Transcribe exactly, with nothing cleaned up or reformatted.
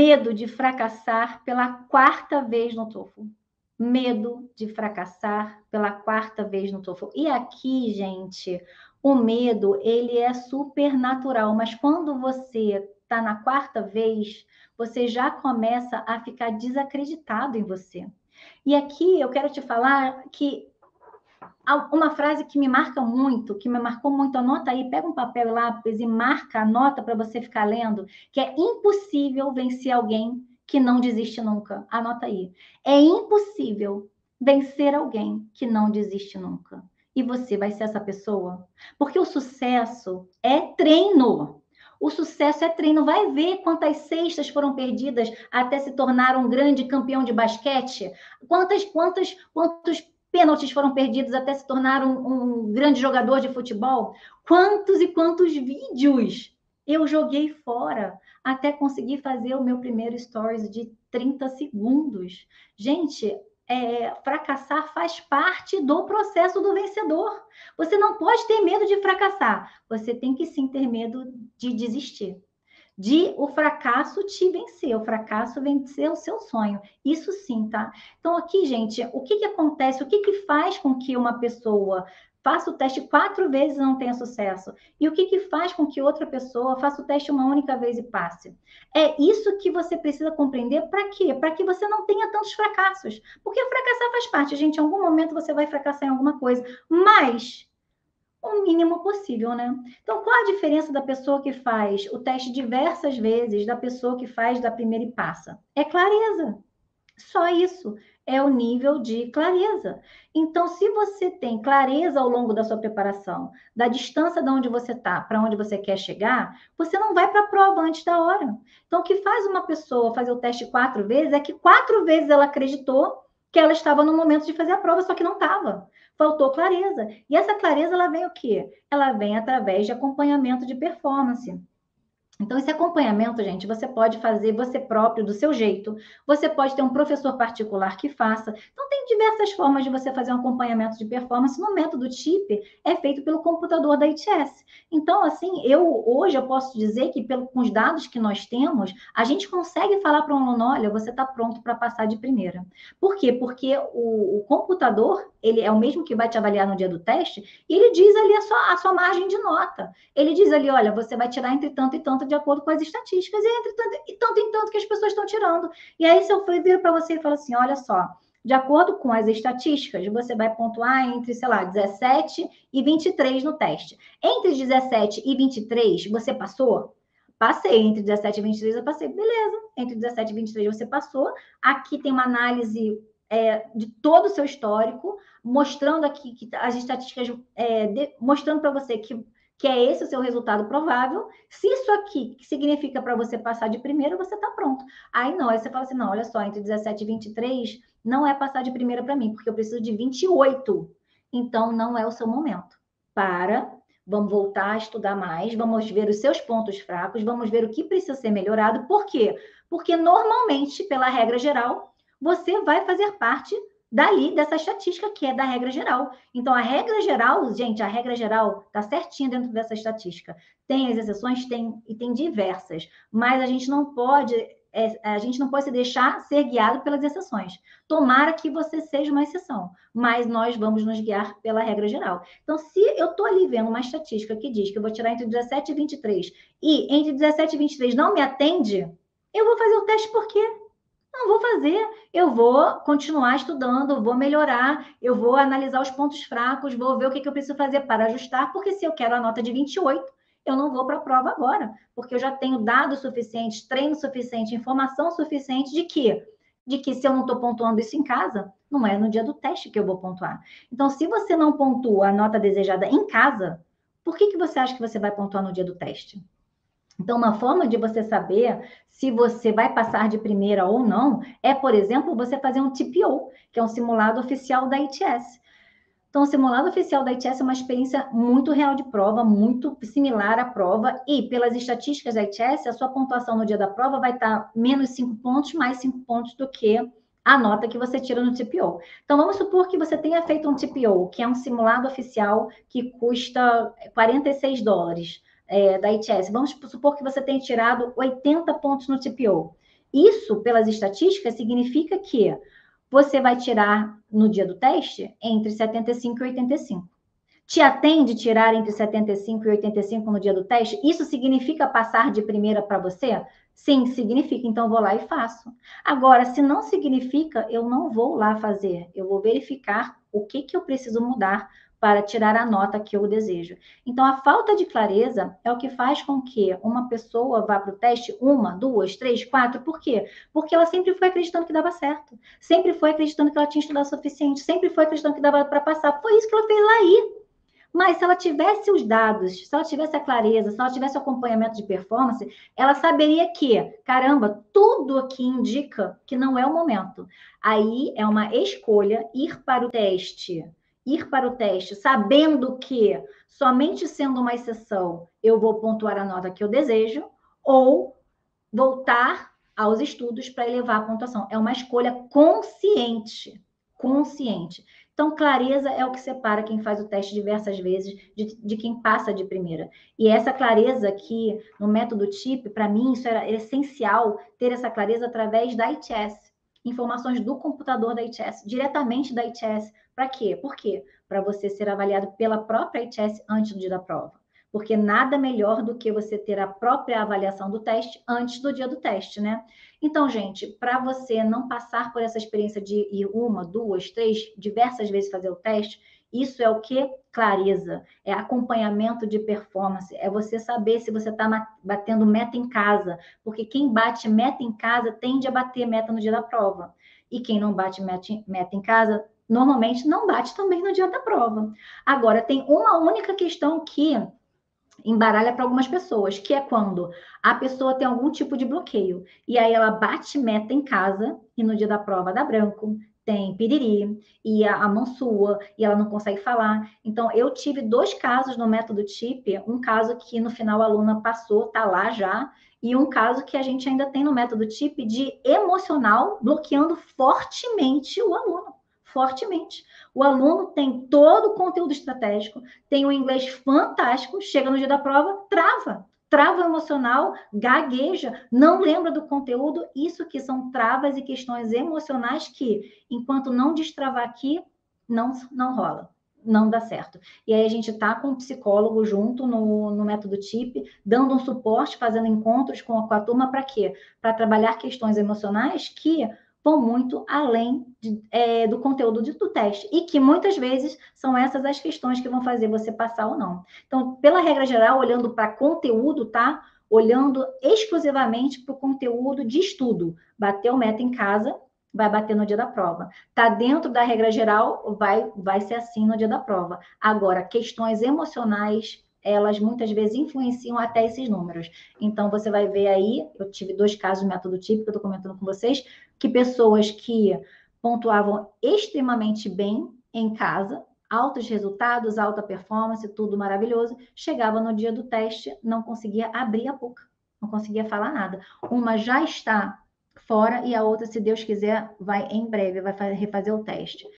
medo de fracassar pela quarta vez no TOEFL. Medo de fracassar pela quarta vez no TOEFL. E aqui, gente, o medo, ele é super natural, mas quando você está na quarta vez, você já começa a ficar desacreditado em você. E aqui eu quero te falar que uma frase que me marca muito, que me marcou muito, anota aí, pega um papel e lápis e marca, anota para você ficar lendo, que é impossível vencer alguém que não desiste nunca. Anota aí. É impossível vencer alguém que não desiste nunca. E você vai ser essa pessoa? Porque o sucesso é treino. O sucesso é treino. Vai ver quantas cestas foram perdidas até se tornar um grande campeão de basquete. Quantas, quantas, quantos pênaltis foram perdidos até se tornar um, um grande jogador de futebol. Quantos e quantos vídeos eu joguei fora até conseguir fazer o meu primeiro stories de trinta segundos. Gente, é, fracassar faz parte do processo do vencedor. Você não pode ter medo de fracassar. Você tem que sim ter medo de desistir. De o fracasso te vencer, o fracasso vencer o seu sonho. Isso sim, tá? Então, aqui, gente, o que que acontece? O que que faz com que uma pessoa faça o teste quatro vezes e não tenha sucesso? E o que que faz com que outra pessoa faça o teste uma única vez e passe? É isso que você precisa compreender. Para quê? Para que você não tenha tantos fracassos. Porque fracassar faz parte, gente. Em algum momento você vai fracassar em alguma coisa. Mas o mínimo possível, né? Então, qual a diferença da pessoa que faz o teste diversas vezes da pessoa que faz da primeira e passa? É clareza. Só isso. É o nível de clareza. Então, se você tem clareza ao longo da sua preparação, da distância de onde você está para onde você quer chegar, você não vai para a prova antes da hora. Então, o que faz uma pessoa fazer o teste quatro vezes é que quatro vezes ela acreditou que ela estava no momento de fazer a prova, só que não estava. Faltou clareza. E essa clareza, ela vem o quê? Ela vem através de acompanhamento de performance. Então, esse acompanhamento, gente, você pode fazer você próprio, do seu jeito. Você pode ter um professor particular que faça. Então, tem diversas formas de você fazer um acompanhamento de performance. No método T I P, é feito pelo computador da I T S. Então, assim, eu hoje eu posso dizer que, pelo, com os dados que nós temos, a gente consegue falar para um aluno, olha, você está pronto para passar de primeira. Por quê? Porque o, o computador, ele é o mesmo que vai te avaliar no dia do teste, e ele diz ali a sua, a sua margem de nota. Ele diz ali, olha, você vai tirar entre tanto e tanto de acordo com as estatísticas, e entre tanto e tanto em tanto que as pessoas estão tirando. E aí, se eu for vir para você e falar assim, olha só, de acordo com as estatísticas, você vai pontuar entre, sei lá, dezessete e vinte e três no teste. Entre dezessete e vinte e três, você passou? Passei. Entre dezessete e vinte e três, eu passei. Beleza. Entre dezessete e vinte e três, você passou. Aqui tem uma análise é, de todo o seu histórico, mostrando aqui que as estatísticas, é, de, mostrando para você que que é esse o seu resultado provável. Se isso aqui significa para você passar de primeira, você está pronto. Aí não, aí você fala assim, não, olha só, entre dezessete e vinte e três não é passar de primeira para mim, porque eu preciso de vinte e oito. Então, não é o seu momento. Para, vamos voltar a estudar mais, vamos ver os seus pontos fracos, vamos ver o que precisa ser melhorado. Por quê? Porque, normalmente, pela regra geral, você vai fazer parte dali, dessa estatística que é da regra geral. Então, a regra geral, gente, a regra geral está certinha dentro dessa estatística. Tem as exceções? Tem, e tem diversas. Mas a gente não pode, é, a gente não pode se deixar ser guiado pelas exceções. Tomara que você seja uma exceção, mas nós vamos nos guiar pela regra geral. Então, se eu estou ali vendo uma estatística que diz que eu vou tirar entre dezessete e vinte e três, e entre dezessete e vinte e três não me atende, eu vou fazer o teste por quê? Não vou fazer, eu vou continuar estudando, vou melhorar, eu vou analisar os pontos fracos, vou ver o que, que eu preciso fazer para ajustar, porque se eu quero a nota de vinte e oito, eu não vou para a prova agora, porque eu já tenho dados suficientes, treino suficiente, informação suficiente de que, de que se eu não estou pontuando isso em casa, não é no dia do teste que eu vou pontuar. Então, se você não pontua a nota desejada em casa, por que, que você acha que você vai pontuar no dia do teste? Então, uma forma de você saber se você vai passar de primeira ou não é, por exemplo, você fazer um T P O, que é um simulado oficial da I T S. Então, o simulado oficial da I T S é uma experiência muito real de prova, muito similar à prova, e pelas estatísticas da I T S, a sua pontuação no dia da prova vai estar menos cinco pontos, mais cinco pontos do que a nota que você tira no T P O. Então, vamos supor que você tenha feito um T P O, que é um simulado oficial que custa quarenta e seis dólares. É, da I T S. Vamos supor que você tenha tirado oitenta pontos no T P O. Isso, pelas estatísticas, significa que você vai tirar, no dia do teste, entre setenta e cinco e oitenta e cinco. Te atende tirar entre setenta e cinco e oitenta e cinco no dia do teste? Isso significa passar de primeira para você? Sim, significa. Então, eu vou lá e faço. Agora, se não significa, eu não vou lá fazer. Eu vou verificar o que, que eu preciso mudar para tirar a nota que eu desejo. Então, a falta de clareza é o que faz com que uma pessoa vá para o teste uma, duas, três, quatro. Por quê? Porque ela sempre foi acreditando que dava certo. Sempre foi acreditando que ela tinha estudado o suficiente. Sempre foi acreditando que dava para passar. Foi isso que ela fez lá aí. Mas se ela tivesse os dados, se ela tivesse a clareza, se ela tivesse o acompanhamento de performance, ela saberia que, caramba, tudo aqui indica que não é o momento. Aí é uma escolha ir para o teste, ir para o teste, sabendo que somente sendo uma exceção eu vou pontuar a nota que eu desejo, ou voltar aos estudos para elevar a pontuação. É uma escolha consciente, consciente. Então, clareza é o que separa quem faz o teste diversas vezes de, de quem passa de primeira. E essa clareza aqui, no método T I P, para mim, isso era essencial, ter essa clareza através da I T S. Informações do computador da I T S, diretamente da I T S. Para quê? Por quê? Para você ser avaliado pela própria I T S antes do dia da prova. Porque nada melhor do que você ter a própria avaliação do teste antes do dia do teste, né? Então, gente, para você não passar por essa experiência de ir uma, duas, três, diversas vezes fazer o teste, isso é o que? Clareza, é acompanhamento de performance, é você saber se você está batendo meta em casa, porque quem bate meta em casa tende a bater meta no dia da prova. E quem não bate meta em casa, normalmente não bate também no dia da prova. Agora, tem uma única questão que embaralha para algumas pessoas, que é quando a pessoa tem algum tipo de bloqueio, e aí ela bate meta em casa, e no dia da prova dá branco, tem piriri, e a, a mão sua, e ela não consegue falar. Então, eu tive dois casos no método T I P, um caso que no final a aluna passou, tá lá já, e um caso que a gente ainda tem no método T I P de emocional bloqueando fortemente o aluno, fortemente. O aluno tem todo o conteúdo estratégico, tem um inglês fantástico, chega no dia da prova, trava. Trava emocional, gagueja, não lembra do conteúdo. Isso que são travas e questões emocionais que, enquanto não destravar aqui, não, não rola, não dá certo. E aí a gente está com um psicólogo junto no, no método T I P, dando um suporte, fazendo encontros com a, com a turma para quê? Para trabalhar questões emocionais que vão muito além de, é, do conteúdo de, do teste, e que muitas vezes são essas as questões que vão fazer você passar ou não. Então, pela regra geral, olhando para conteúdo, tá? Olhando exclusivamente para o conteúdo de estudo. Bateu meta em casa, vai bater no dia da prova. Tá dentro da regra geral, vai, vai ser assim no dia da prova. Agora, questões emocionais, elas muitas vezes influenciam até esses números. Então, você vai ver aí, eu tive dois casos de método típico, eu estou comentando com vocês, que pessoas que pontuavam extremamente bem em casa, altos resultados, alta performance, tudo maravilhoso, chegava no dia do teste, não conseguia abrir a boca, não conseguia falar nada. Uma já está fora e a outra, se Deus quiser, vai em breve, vai refazer o teste.